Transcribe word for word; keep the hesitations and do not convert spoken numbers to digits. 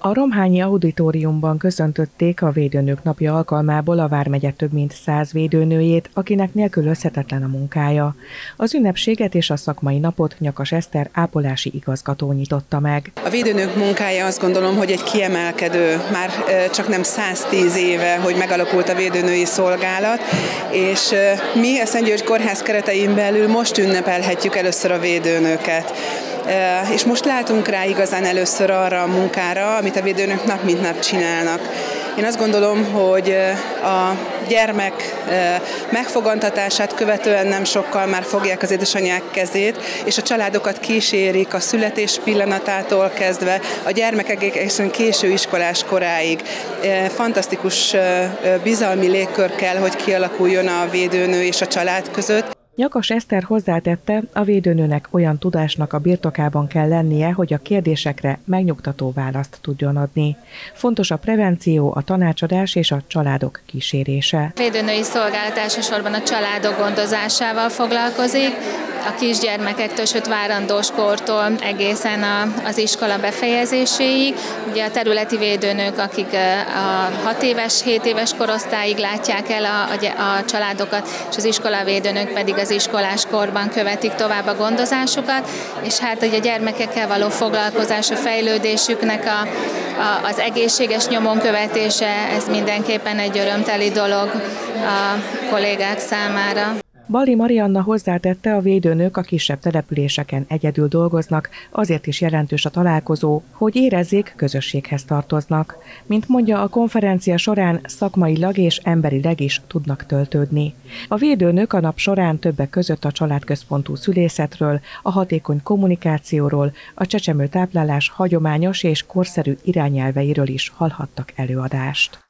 A Romhányi Auditoriumban köszöntötték a Védőnők napja alkalmából a vármegye több mint száz védőnőjét, akinek nélkülözhetetlen a munkája. Az ünnepséget és a szakmai napot Nyakas Eszter ápolási igazgató nyitotta meg. A védőnők munkája, azt gondolom, hogy egy kiemelkedő, már csak nem száztíz éve, hogy megalakult a védőnői szolgálat, és mi a Szent György Kórház keretein belül most ünnepelhetjük először a védőnőket. És most látunk rá igazán először arra a munkára, amit a védőnök nap mint nap csinálnak. Én azt gondolom, hogy a gyermek megfogantatását követően nem sokkal már fogják az édesanyák kezét, és a családokat kísérik a születés pillanatától kezdve a gyermekek egészen késő iskolás koráig. Fantasztikus bizalmi légkör kell, hogy kialakuljon a védőnő és a család között. Nyakas Eszter hozzátette, a védőnőnek olyan tudásnak a birtokában kell lennie, hogy a kérdésekre megnyugtató választ tudjon adni. Fontos a prevenció, a tanácsadás és a családok kísérése. A védőnői szolgálat elsősorban a családok gondozásával foglalkozik, a kisgyermekektől, sőt várandós kortól egészen az iskola befejezéséig. Ugye a területi védőnők, akik a hat éves, hét éves korosztályig látják el a, a, a családokat, és az iskolavédőnők pedig az iskolás korban követik tovább a gondozásukat, és hát ugye a gyermekekkel való foglalkozás, a fejlődésüknek a, a, az egészséges nyomon követése, ez mindenképpen egy örömteli dolog a kollégák számára. Balli Marianna hozzátette, a védőnők a kisebb településeken egyedül dolgoznak, azért is jelentős a találkozó, hogy érezzék, közösséghez tartoznak. Mint mondja, a konferencia során szakmailag és emberileg is tudnak töltődni. A védőnők a nap során többek között a családközpontú szülészetről, a hatékony kommunikációról, a csecsemő táplálás hagyományos és korszerű irányelveiről is hallhattak előadást.